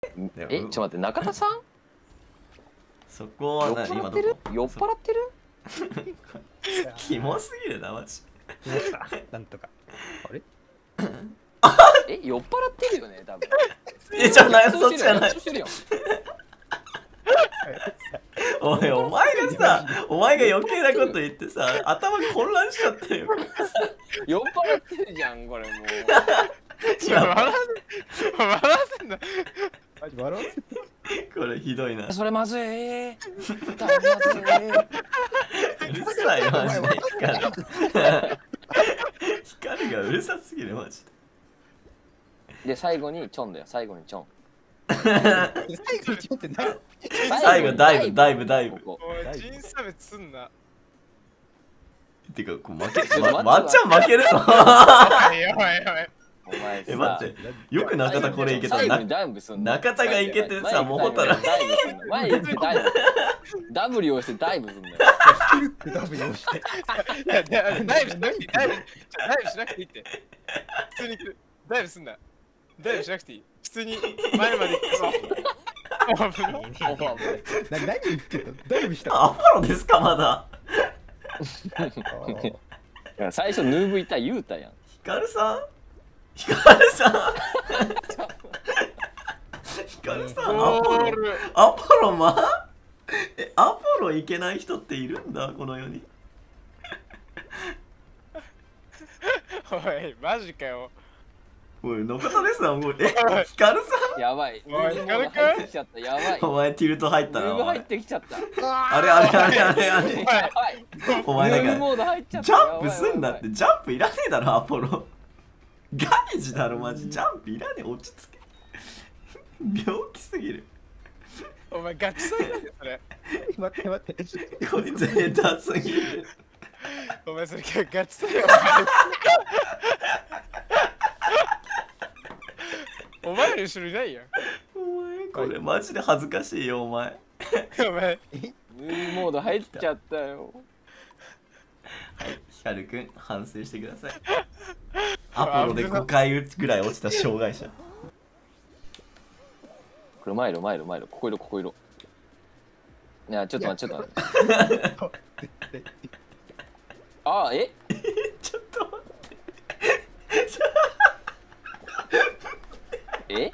ちょっと待って、中田さんそこは何今どこ酔っ払ってるキモすぎるなマジ。 来ました。なんとか。あれ？ 酔っ払ってるよね、多分。 じゃない、そっちじゃない。 してるやん。 おい、お前がさ、お前が余計なこと言ってさ、頭混乱しちゃってるよ。 酔っ払ってるじゃん、これもう。 笑わせんな。 マジ笑わせて。 これひどいな。 それまずい。 うるさいマジで光がうるさすぎるマジで、最後にチョンだよ、最後にチョン。 最後にちょっと何？ で。最後ダイブ。 ここおい、人差別すんな。 てか、こう負け、 ちょっと待ってまっちゃん負けるぞ。 やばいやばい。 お前さ、 待って、よく中田これいけた最後にな。 ダイブすんの。 中田がいけてさ、もほたら。 前行ってダイブ。ダブルをしてダイブすんだよ。 スキルってダブルをして。 いや、ダイブしなくていい。ダイブしなくていいって。普通に行く。ダイブすんな。ダイブしなくていい。普通に前まで行く。 何言ってた？ダイブした。 アポロですかまだ。 最初ヌーブいた言うたやん。 ヒカルさんヒカルさんアポロアポロいけない人っているんだこの世に。 おい、マジかよ。 おい、中田ですな、もう。ヒカルさやばい。 おい、ヒカルくん入ってきちゃった。やばい。 んお前ティルト入ったな。 ヌーブ入ってきちゃった。 あれ。 やばい。 お前ヌーブなんかモード入っちゃった。 ジャンプすんだって、ジャンプいらねえだろ、アポロ。ガイジだろ、マジ。ジャンプいらねえ、落ち着け。病気すぎる。 お前、ガチサイだよ、それ。 待って。 これゼータすぎる。 お前、それガチサイよ。お前の後ろいないやん。 お前、これマジで恥ずかしいよ、お前。 お前。 ヌーブモード入っちゃったよ。 ヒカルくん、反省してください。アポロで5回ぐらい落ちた障害者。 これ前色。ここ色。いや、ちょっと待って。あ、 ちょっと待って。 ね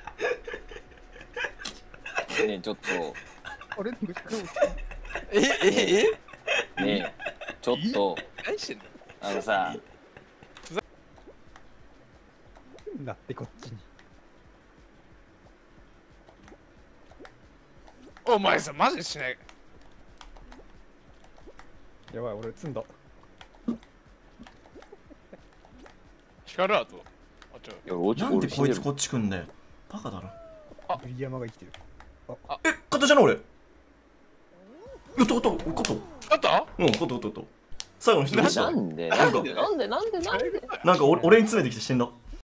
え、ちょっと。 俺の後ろねえ、ちょっと。 何してんの？ あのさ。 なってこっちに。 お前さ、マジでしない。 やばい、俺積んだ。 光るあと。 なんでこいつこっち来んだよ。バカだろ。 ブリ山が生きてる。 勝ったじゃん俺。勝った。 あったうん、勝った。最後の人どうした？ なんでなんか俺に詰めてきて死んだ。